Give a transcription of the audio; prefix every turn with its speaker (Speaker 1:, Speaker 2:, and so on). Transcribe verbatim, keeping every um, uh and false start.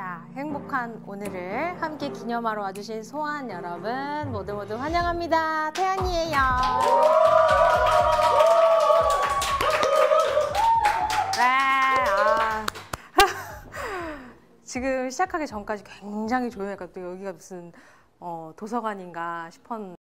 Speaker 1: 자, 행복한 오늘을 함께 기념하러 와주신 소환 여러분 모두 모두 환영합니다. 태연이에요. 네, 아. 지금 시작하기 전까지 굉장히 조용했거든요. 여기가 무슨 어, 도서관인가 싶었는데